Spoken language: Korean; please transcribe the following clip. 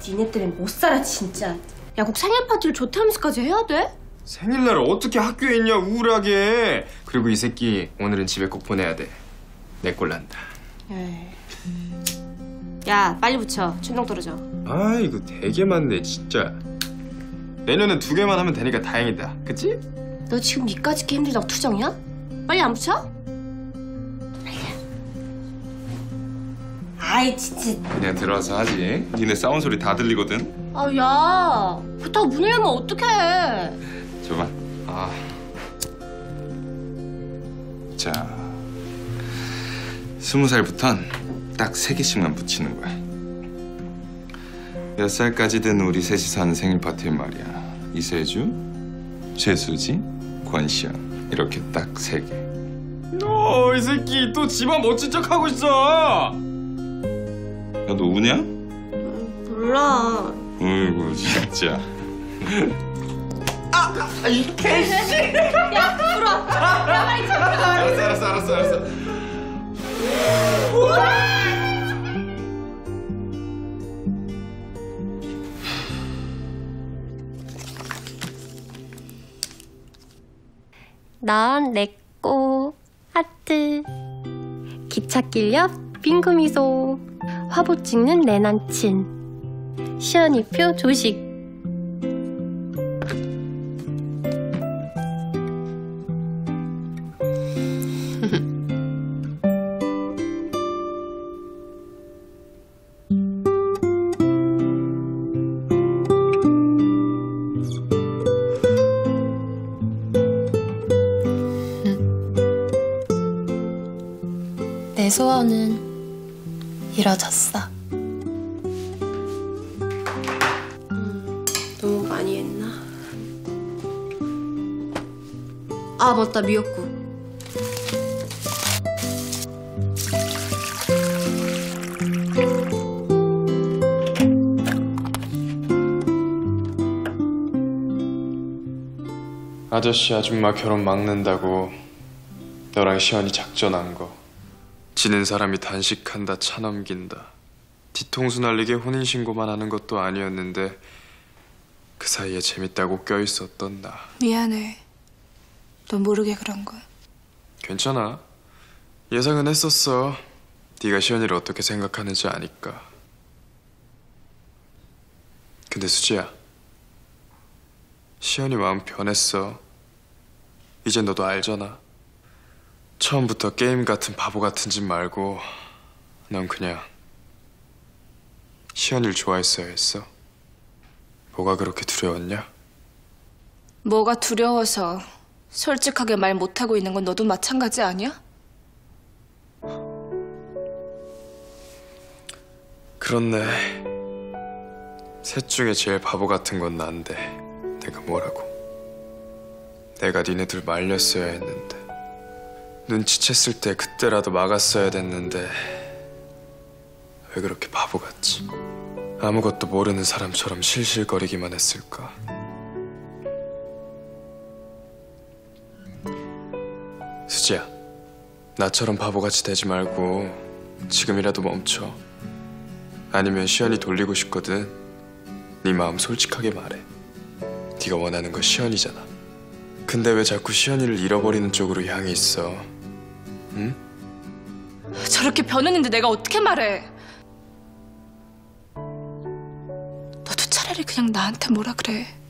니네 때문에 못 살아 진짜. 야, 꼭 생일 파티를 조퇴하면서까지 해야 돼? 생일날 어떻게 학교에 있냐 우울하게. 그리고 이 새끼 오늘은 집에 꼭 보내야 돼. 내 꼴 난다. 에이. 야, 빨리 붙여. 춘동 떨어져. 아 이거 되게 많네 진짜. 내년엔 2개만 하면 되니까 다행이다. 그치? 너 지금 니까지 게 힘들다고 투정이야? 빨리 안 붙여? 아이 진짜. 그냥 들어와서 하지. 니네 싸운 소리 다 들리거든. 아, 야, 그렇다고 문을 열면 어떡해. 줘봐. 자, 20살부턴 딱 3개씩만 붙이는 거야. 몇 살까지 된 우리 셋이서 하는 생일 파티엔 말이야. 이세주, 최수지, 권시연 이렇게 딱 3개. 이 새끼 또 집안 멋진 척 하고 있어. 야, 너 우냐? 몰라. 어이구 진짜. 이 개씨. 야, 들어와. 야, 빨리 잡아. 알았어. 넌 내꼬 하트. 기찻길 옆 빙금이소. 화보 찍는 내 남친. 시연이표 조식. 내 소원은 이뤄졌어. 너무 많이 했나? 아, 맞다, 미역국. 아저씨 아줌마 결혼 막는다고 너랑 시연이 작전한 거. 지는 사람이 단식한다, 차 넘긴다. 뒤통수 날리게 혼인신고만 하는 것도 아니었는데 그 사이에 재밌다고 껴있었던 나. 미안해. 너 모르게 그런 거. 괜찮아. 예상은 했었어. 네가 시연이를 어떻게 생각하는지 아니까. 근데 수지야, 시연이 마음 변했어. 이제 너도 알잖아. 처음부터 게임 같은 바보 같은 짓 말고 넌 그냥 시연이를 좋아했어야 했어. 뭐가 그렇게 두려웠냐? 뭐가 두려워서 솔직하게 말 못하고 있는 건 너도 마찬가지 아니야? 그렇네. 셋 중에 제일 바보 같은 건 난데 내가 뭐라고. 내가 니네들 말렸어야 했는데, 눈치챘을 때 그때라도 막았어야 됐는데 왜 그렇게 바보 같지? 아무것도 모르는 사람처럼 실실거리기만 했을까? 수지야, 나처럼 바보같이 되지 말고 지금이라도 멈춰. 아니면 시연이 돌리고 싶거든. 네 마음 솔직하게 말해. 네가 원하는 건 시연이잖아. 근데 왜 자꾸 시연이를 잃어버리는 쪽으로 향해 있어? 응? 저렇게 변했는데 내가 어떻게 말해? 너도 차라리 그냥 나한테 뭐라 그래.